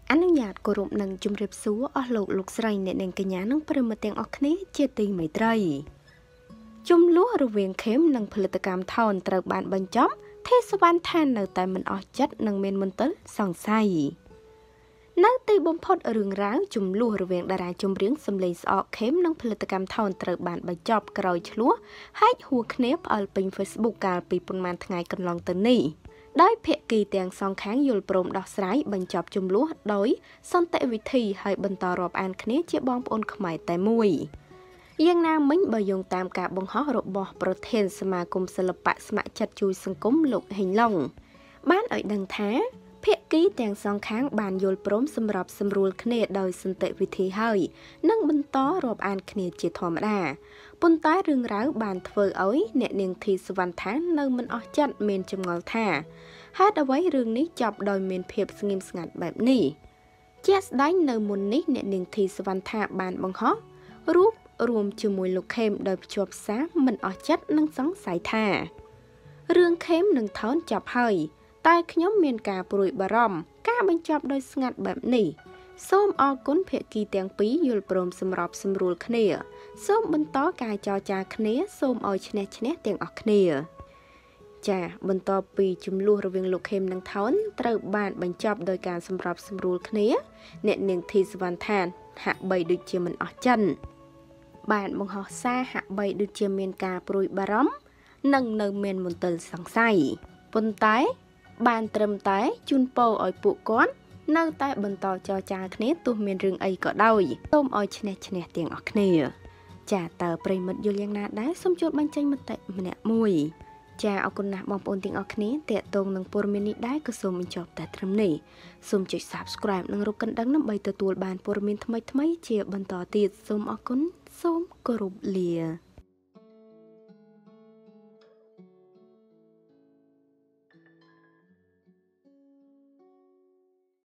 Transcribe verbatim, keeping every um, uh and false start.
អនុញ្ញាតគោរពនឹងជំរាបសួរអស់លោកលោកស្រីអ្នកនាងកញ្ញានិងប្រិមត្តទាំងអស់គ្នាជាទីមេត្រីជំលោះរវាងខេមនិងផលិតកម្មថោនត្រូវបានបញ្ចប់ទេសវណ្ណឋាននៅតែមិនអស់ចិត្តនិងមានមន្ទិលសង្ស័យនៅទីបំផុតរឿងរ៉ាវជំលោះរវាងតារាចម្រៀងសម្លេងស្អកខេមនិងផលិតកម្មថោនត្រូវបានបញ្ចប់ក្រោយឆ្លោះហែកហួរគ្នាផ្អើលពេញ Facebook កាលពីប៉ុន្មានថ្ងៃកន្លងទៅនេះដោយភាគីទាំងសងខាងយល់ព្រមដោះស្រាយបញ្ចប់ជំលោះដោយសន្តិវិធីហើយបន្តរាប់អានគ្នាជាបងប្អូនខ្មែរតែមួយយ៉ាងណាមិញបើយោងតាមការបង្ហោះរបស់ប្រធានសមាគមសិល្បៈស្ម័គ្រចិត្តជួយសង្គមលោកហេងឡុងបានឲ្យដឹងថាភាគីទាំងសងខាងបានយល់ព្រមសម្រាប់សម្រួលគ្នាដោយសន្តិវិធីហើយនិងបន្តរាប់អានគ្នាជាធម្មតាប៉ុន្តែរឿងរ៉ាវបានធ្វើឲ្យអ្នកនាងធីសវណ្ណថានៅមិនអស់ចិត្តមានចម្ងល់ថាហេតុអ្វីរឿងនេះចប់ដោយមានភាពស្ងៀមស្ងាត់បែបនេះជាក់ស្ដែងនៅមុននេះអ្នកនាងធីសវណ្ណថាបានបង្ហោះរូបរួមជាមួយលោកខេមដោយភ្ជាប់សារមិនអស់ចិត្តនិងសង្ស័យថារឿងខេមនឹងថោនចប់ហើយតែខ្ញុំមានការព្រួយបារម្ភការបញ្ចប់ដោយស្ងាត់បែបនេះសូមអរគុណភាគីទាំងពីរយល់ព្រមសម្របសម្រួលគ្នាសូមបន្តការចរចាគ្នាសូមឲ្យឈ្នះឈ្នះទាំងអស់គ្នាចាបន្ទាប់ពីចំនួនរវាងលោកខេមនិងថោនត្រូវបានបញ្ចប់ដោយការសម្របសម្រួលគ្នាអ្នកនាងធីសវណ្ណថាហាក់បីដូចជាមិនអស់ចិត្តបានបង្ហោះសារហាក់បីដូចជាមានការព្រួយបារម្ភនិងនៅមានមន្ទិលសង្ស័យប៉ុន្តែបានត្រឹមតែជូនពរឲ្យពួកគាត់នៅតែបន្តចរចាគ្នាទោះមានរឿងអីក៏ដោយសូមឲ្យឈ្នះឈ្នះទាំងអស់គ្នាចាតើប្រិមិត្តយល់យ៉ាងណាដែរសូមជួយបញ្ចេញមតិម្នាក់មួយចាអរគុណណាស់បងប្អូនទាំងអស់គ្នាតាក់ទងនឹងព័ត៌មាននេះដែរក៏សូមបញ្ចប់តែត្រឹមនេះសូមចុច Subscribe និងរូបកណ្ដឹងដើម្បីទទួលបានព័ត៌មានថ្មីៗជាបន្តទៀតសូមអរគុណសូមគោរពលា